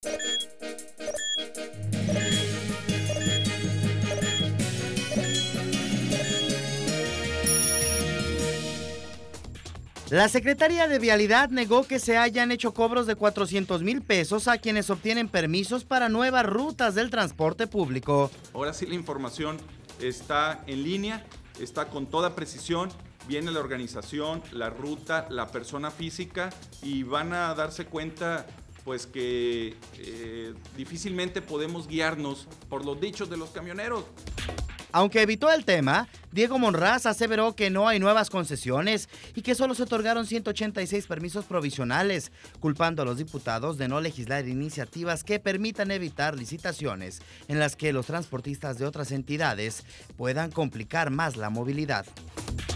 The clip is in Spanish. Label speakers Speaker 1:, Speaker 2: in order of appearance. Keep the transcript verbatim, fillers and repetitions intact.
Speaker 1: La Secretaría de Vialidad negó que se hayan hecho cobros de cuatrocientos mil pesos a quienes obtienen permisos para nuevas rutas del transporte público.
Speaker 2: Ahora sí la información está en línea, está con toda precisión, viene la organización, la ruta, la persona física y van a darse cuenta pues que eh, difícilmente podemos guiarnos por los dichos de los camioneros.
Speaker 1: Aunque evitó el tema, Diego Monraz aseveró que no hay nuevas concesiones y que solo se otorgaron ciento ochenta y seis permisos provisionales, culpando a los diputados de no legislar iniciativas que permitan evitar licitaciones en las que los transportistas de otras entidades puedan complicar más la movilidad.